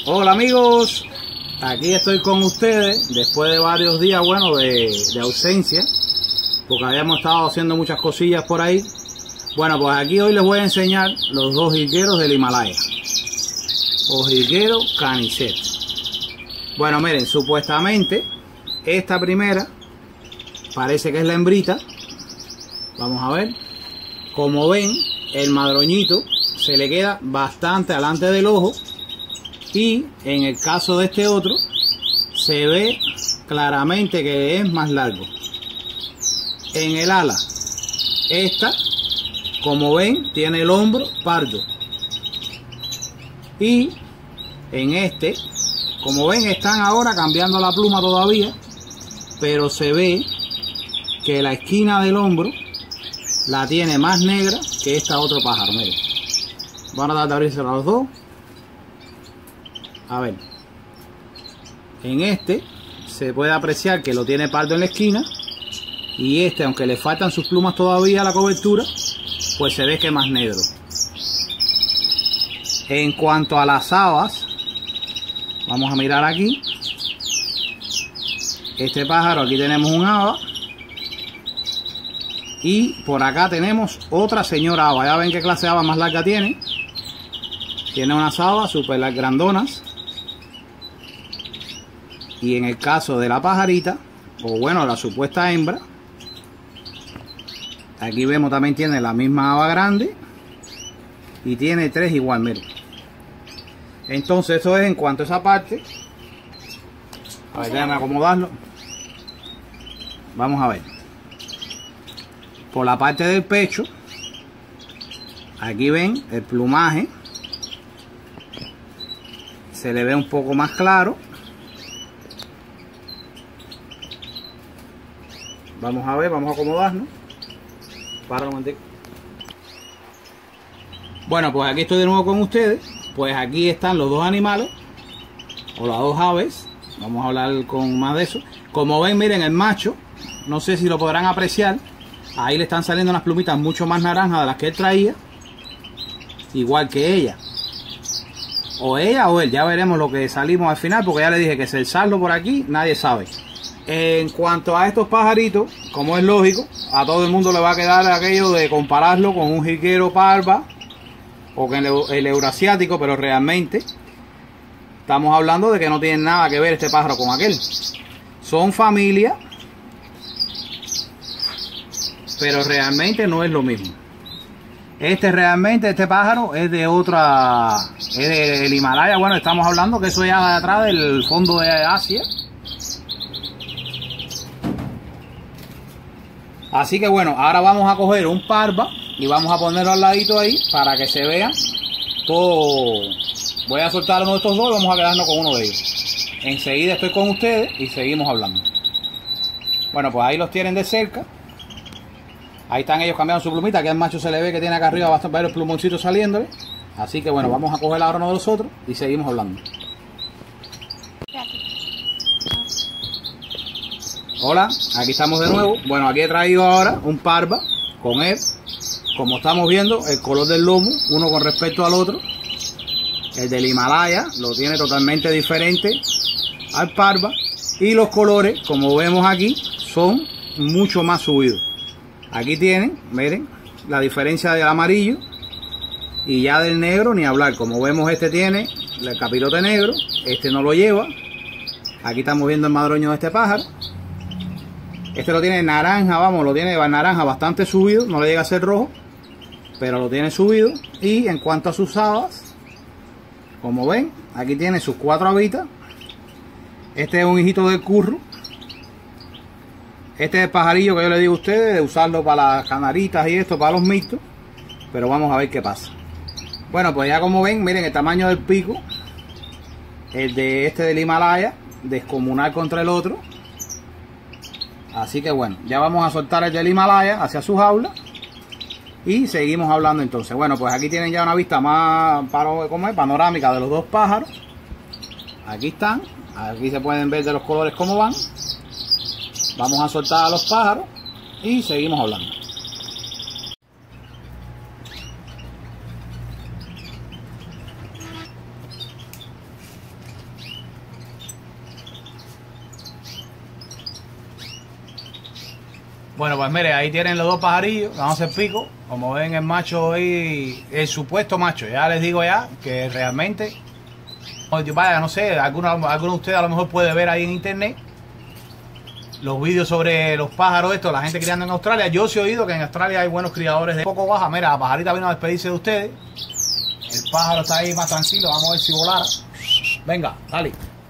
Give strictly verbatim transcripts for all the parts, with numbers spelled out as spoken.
Hola amigos, aquí estoy con ustedes después de varios días, bueno, de, de ausencia, porque habíamos estado haciendo muchas cosillas por ahí. Bueno, pues aquí hoy les voy a enseñar los dos jilgueros del Himalaya o jilguero Canicet. Bueno, miren, supuestamente esta primera parece que es la hembrita. Vamos a ver. Como ven, el madroñito se le queda bastante delante del ojo. Y en el caso de este otro, se ve claramente que es más largo. En el ala, esta, como ven, tiene el hombro pardo. Y en este, como ven, están ahora cambiando la pluma todavía, pero se ve que la esquina del hombro la tiene más negra que esta otro pájaro. Miren, van a tratar de abrirse los dos. A ver, en este se puede apreciar que lo tiene pardo en la esquina, y este, aunque le faltan sus plumas todavía a la cobertura, pues se ve que es más negro. En cuanto a las habas, vamos a mirar aquí. Este pájaro, aquí tenemos un haba, y por acá tenemos otra señora haba. Ya ven qué clase de haba más larga tiene. Tiene unas habas súper grandonas. Y en el caso de la pajarita, o bueno, la supuesta hembra, aquí vemos también tiene la misma haba grande y tiene tres igual, miren. Entonces eso es en cuanto a esa parte. A ver, déjame acomodarlo. Vamos a ver. Por la parte del pecho, aquí ven el plumaje. Se le ve un poco más claro. Vamos a ver, vamos a acomodarnos. Para un momentico. Bueno, pues aquí estoy de nuevo con ustedes. Pues aquí están los dos animales, o las dos aves. Vamos a hablar con más de eso. Como ven, miren, el macho, no sé si lo podrán apreciar. Ahí le están saliendo unas plumitas mucho más naranjas de las que él traía. Igual que ella. O ella o él, ya veremos lo que salimos al final, porque ya le dije que si el saldo por aquí, nadie sabe. En cuanto a estos pajaritos, como es lógico, a todo el mundo le va a quedar aquello de compararlo con un jilguero parva o con el, el eurasiático, pero realmente estamos hablando de que no tienen nada que ver este pájaro con aquel. Son familia, pero realmente no es lo mismo. Este realmente, este pájaro es de otra, es del Himalaya. Bueno, estamos hablando que eso ya de atrás del fondo de Asia. Así que bueno, ahora vamos a coger un parva y vamos a ponerlo al ladito ahí para que se vea todo. Voy a soltar uno de estos dos y vamos a quedarnos con uno de ellos. Enseguida estoy con ustedes y seguimos hablando. Bueno, pues ahí los tienen de cerca. Ahí están ellos cambiando su plumita, que al macho se le ve que tiene acá arriba bastante varios plumoncitos saliéndole. Así que bueno, vamos a coger ahora uno de los otros y seguimos hablando. Hola, aquí estamos de nuevo. Bueno, aquí he traído ahora un parva con él. Como estamos viendo, el color del lomo, uno con respecto al otro. El del Himalaya lo tiene totalmente diferente al parva. Y los colores, como vemos aquí, son mucho más subidos. Aquí tienen, miren, la diferencia del amarillo. Y ya del negro ni hablar. Como vemos, este tiene el capirote negro. Este no lo lleva. Aquí estamos viendo el madroño de este pájaro. Este lo tiene naranja, vamos, lo tiene naranja bastante subido, no le llega a ser rojo, pero lo tiene subido. Y en cuanto a sus habas, como ven, aquí tiene sus cuatro habitas. Este es un hijito del curro. Este es el pajarillo que yo le digo a ustedes, de usarlo para las canaritas y esto, para los mixtos. Pero vamos a ver qué pasa. Bueno, pues ya como ven, miren el tamaño del pico. El de este del Himalaya, descomunal contra el otro. Así que bueno, ya vamos a soltar el del Himalaya hacia su jaula y seguimos hablando entonces. Bueno, pues aquí tienen ya una vista más ¿cómo es? Panorámica de los dos pájaros. Aquí están, aquí se pueden ver de los colores cómo van. Vamos a soltar a los pájaros y seguimos hablando. Bueno, pues mire, ahí tienen los dos pajarillos, vamos a hacer pico. Como ven, el macho ahí, el supuesto macho, ya les digo ya que realmente, vaya, no sé, alguno, alguno de ustedes a lo mejor puede ver ahí en internet los vídeos sobre los pájaros estos, la gente criando en Australia. Yo sí he oído que en Australia hay buenos criadores de poco baja. Mira, la pajarita vino a despedirse de ustedes. El pájaro está ahí más tranquilo, vamos a ver si volara. Venga, dale.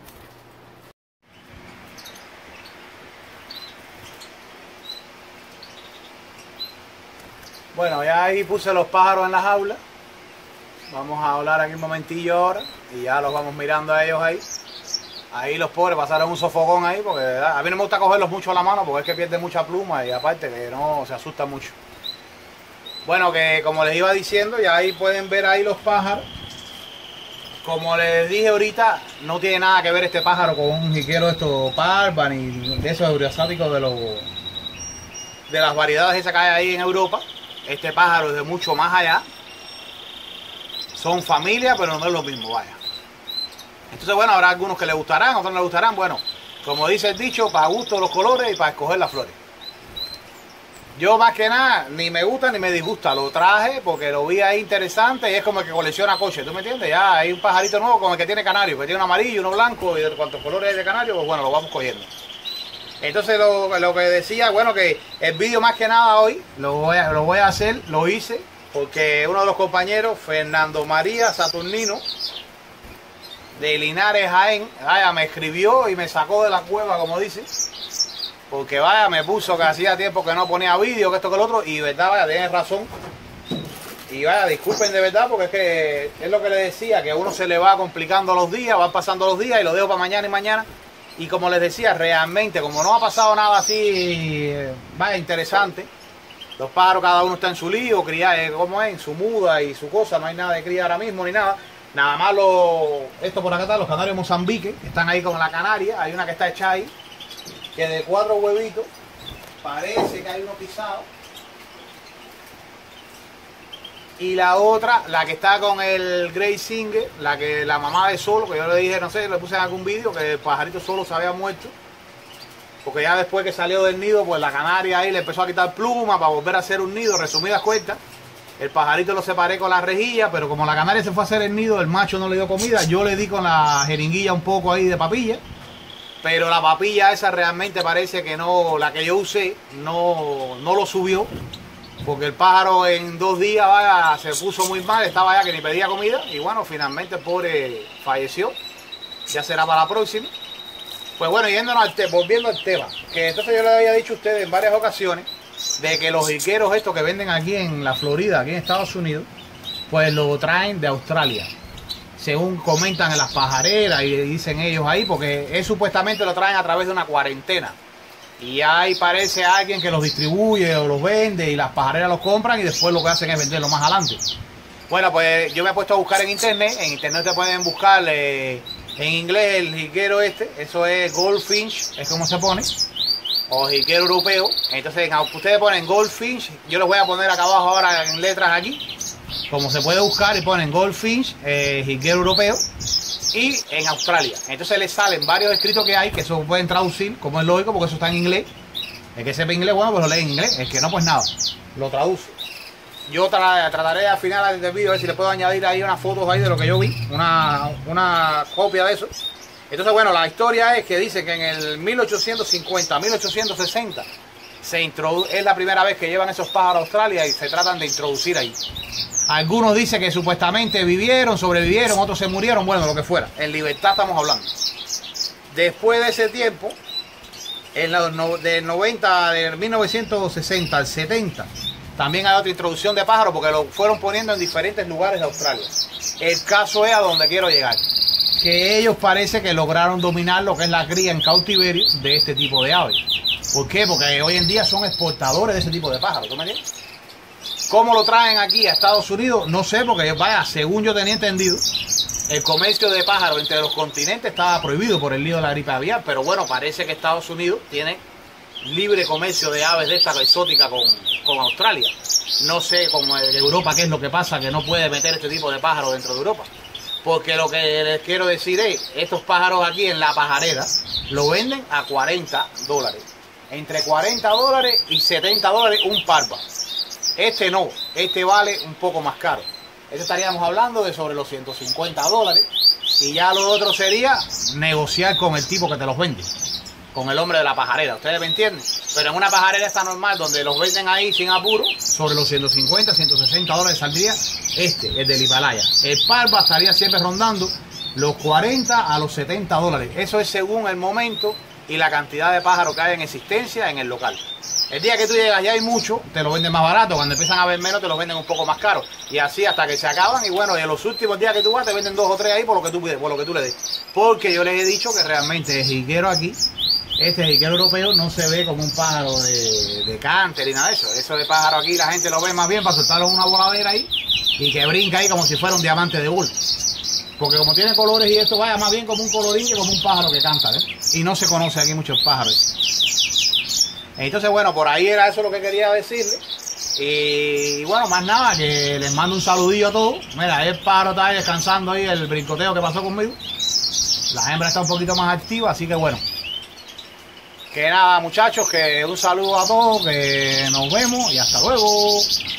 Bueno, ya ahí puse los pájaros en la jaula. Vamos a hablar aquí un momentillo ahora y ya los vamos mirando a ellos ahí. Ahí los pobres pasaron un sofocón ahí porque ¿verdad? A mí no me gusta cogerlos mucho a la mano porque es que pierde mucha pluma y aparte que no se asusta mucho. Bueno, que como les iba diciendo, ya ahí pueden ver ahí los pájaros. Como les dije ahorita, no tiene nada que ver este pájaro con un jiquero de estos parva ni de esos euroasiáticos de los de las variedades esas que hay ahí en Europa. Este pájaro es de mucho más allá. Son familia, pero no es lo mismo, vaya. Entonces, bueno, habrá algunos que les gustarán, otros no les gustarán. Bueno, como dice el dicho, para gusto los colores y para escoger las flores. Yo más que nada, ni me gusta ni me disgusta. Lo traje porque lo vi ahí interesante y es como el que colecciona coches, ¿tú me entiendes? Ya hay un pajarito nuevo como el que tiene canario, que tiene un amarillo, uno blanco y de cuantos colores hay de canario, pues bueno, lo vamos cogiendo. Entonces lo, lo que decía, bueno, que el vídeo más que nada hoy lo voy, a, lo voy a hacer, lo hice, porque uno de los compañeros, Fernando María Saturnino, de Linares, Jaén, vaya, me escribió y me sacó de la cueva, como dice, porque vaya, me puso que hacía tiempo que no ponía vídeo, que esto que lo otro, y verdad, vaya, tienes razón. Y vaya, disculpen de verdad, porque es que es lo que le decía, que a uno se le va complicando los días, van pasando los días y lo dejo para mañana y mañana. Y como les decía, realmente, como no ha pasado nada así, vaya, interesante, los pájaros cada uno está en su lío, criar, eh, como es, en su muda y su cosa, no hay nada de cría ahora mismo ni nada. Nada más los, esto por acá está, los canarios Mozambique, que están ahí con la canaria, hay una que está hecha ahí, que de cuatro huevitos, parece que hay uno pisado. Y la otra, la que está con el Grey Singer, la que la mamá de Solo, que yo le dije, no sé, le puse en algún vídeo que el pajarito Solo se había muerto. Porque ya después que salió del nido, pues la canaria ahí le empezó a quitar pluma para volver a hacer un nido, resumidas cuentas. El pajarito lo separé con la rejilla, pero como la canaria se fue a hacer el nido, el macho no le dio comida, yo le di con la jeringuilla un poco ahí de papilla. Pero la papilla esa realmente parece que no, la que yo usé, no, no lo subió. Porque el pájaro en dos días vaya, se puso muy mal, estaba ya que ni pedía comida. Y bueno, finalmente el pobre falleció. Ya será para la próxima. Pues bueno, yéndonos al tema, volviendo al tema. Que entonces yo le había dicho a ustedes en varias ocasiones de que los jiqueros estos que venden aquí en la Florida, aquí en Estados Unidos, pues lo traen de Australia. Según comentan en las pajareras y dicen ellos ahí, porque es, supuestamente lo traen a través de una cuarentena. Y ahí parece alguien que los distribuye o los vende y las pajareras los compran y después lo que hacen es venderlo más adelante. Bueno, pues yo me he puesto a buscar en internet. En internet te pueden buscar eh, en inglés el jiquero este. Eso es Goldfinch, es como se pone. O jiquero europeo. Entonces ustedes ponen Goldfinch. Yo les voy a poner acá abajo ahora en letras aquí. Como se puede buscar y ponen Goldfinch, eh, jiquero europeo. Y en Australia. Entonces les salen varios escritos que hay que eso pueden traducir, como es lógico, porque eso está en inglés. El que sepa inglés, bueno, pues lo lee en inglés. El que no, pues nada, lo traduce. Yo tra trataré al final del vídeo a ver si le puedo añadir ahí unas fotos ahí de lo que yo vi, una, una copia de eso. Entonces, bueno, la historia es que dice que en el mil ochocientos cincuenta, mil ochocientos sesenta se es la primera vez que llevan esos pájaros a Australia y se tratan de introducir ahí. Algunos dicen que supuestamente vivieron, sobrevivieron, otros se murieron, bueno, lo que fuera. En libertad estamos hablando. Después de ese tiempo, en los no, de noventa, de mil novecientos sesenta al setenta, también hay otra introducción de pájaros porque lo fueron poniendo en diferentes lugares de Australia. El caso es a donde quiero llegar. Que ellos parece que lograron dominar lo que es la cría en cautiverio de este tipo de aves. ¿Por qué? Porque hoy en día son exportadores de ese tipo de pájaros, ¿tú me entiendes? ¿Cómo lo traen aquí a Estados Unidos? No sé, porque vaya, según yo tenía entendido, el comercio de pájaros entre los continentes estaba prohibido por el lío de la gripe aviar, pero bueno, parece que Estados Unidos tiene libre comercio de aves de esta exótica con, con Australia. No sé como en Europa qué es lo que pasa, que no puede meter este tipo de pájaros dentro de Europa. Porque lo que les quiero decir es, estos pájaros aquí en la pajarera lo venden a cuarenta dólares. entre cuarenta dólares y setenta dólares un parva. Este no, este vale un poco más caro. Este estaríamos hablando de sobre los ciento cincuenta dólares. Y ya lo otro sería negociar con el tipo que te los vende, con el hombre de la pajarera, ¿ustedes me entienden? Pero en una pajarera está normal, donde los venden ahí sin apuro, sobre los ciento cincuenta, ciento sesenta dólares saldría este, el del Himalaya. El parva estaría siempre rondando los cuarenta a los setenta dólares. Eso es según el momento y la cantidad de pájaros que hay en existencia en el local. El día que tú llegas ya hay mucho, te lo venden más barato. Cuando empiezan a ver menos, te lo venden un poco más caro. Y así hasta que se acaban. Y bueno, y en los últimos días que tú vas, te venden dos o tres ahí por lo que tú pides, por lo que tú le des. Porque yo les he dicho que realmente el jiquero aquí, este jiquero europeo, no se ve como un pájaro de, de cánter y nada de eso. Eso de pájaro aquí la gente lo ve más bien para soltarlo en una voladera ahí y que brinca ahí como si fuera un diamante de bull. Porque como tiene colores y esto, vaya más bien como un colorín que como un pájaro que canta, ¿eh? Y no se conoce aquí muchos pájaros. Entonces, bueno, por ahí era eso lo que quería decirles. Y bueno, más nada, que les mando un saludillo a todos. Mira, el pájaro está ahí descansando ahí, el brincoteo que pasó conmigo. La hembra está un poquito más activa, así que bueno. Que nada, muchachos, que un saludo a todos, que nos vemos y hasta luego.